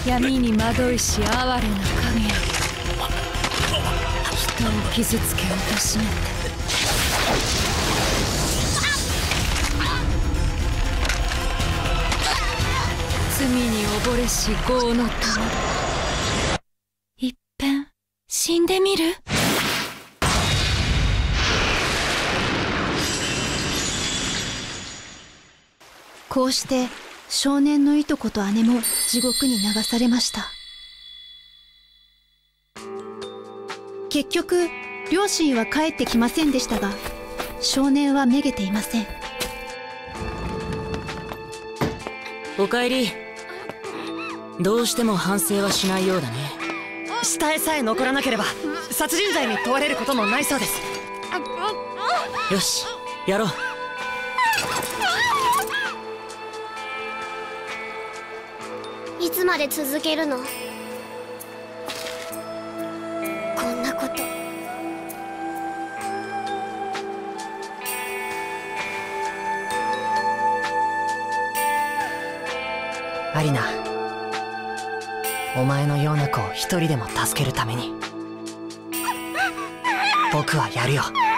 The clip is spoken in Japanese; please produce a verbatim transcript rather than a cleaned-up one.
闇に惑いし哀れな神よ、人を傷つけ貶めて罪に溺れし業のため、いっぺん死んでみる？ こうして少年のいとこと姉も地獄に流されました。結局両親は帰ってきませんでしたが、少年はめげていません。 おかえり。どうしても反省はしないようだね。 下絵さえ残らなければ殺人罪に問われることもないそうです。 よし、やろう。 いつまで続けるの？こんなこと。 アリナ、お前のような子を一人でも助けるために僕はやるよ。